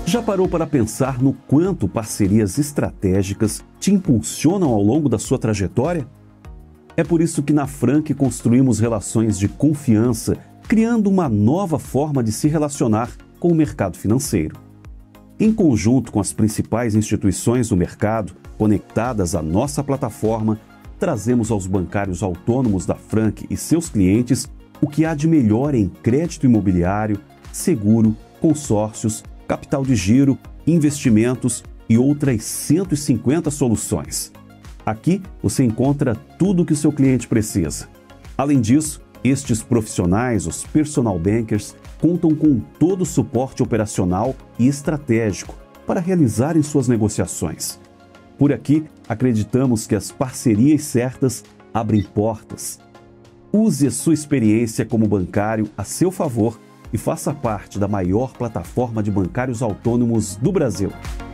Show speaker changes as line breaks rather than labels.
Já parou para pensar no quanto parcerias estratégicas te impulsionam ao longo da sua trajetória? É por isso que na Frank construímos relações de confiança, criando uma nova forma de se relacionar com o mercado financeiro. Em conjunto com as principais instituições do mercado, conectadas à nossa plataforma, trazemos aos bancários autônomos da Frank e seus clientes o que há de melhor em crédito imobiliário, seguro, consórcios, capital de giro, investimentos e outras 150 soluções. Aqui você encontra tudo o que o seu cliente precisa. Além disso, estes profissionais, os personal bankers, contam com todo o suporte operacional e estratégico para realizarem suas negociações. Por aqui, acreditamos que as parcerias certas abrem portas. Use a sua experiência como bancário a seu favor e faça parte da maior plataforma de bancários autônomos do Brasil.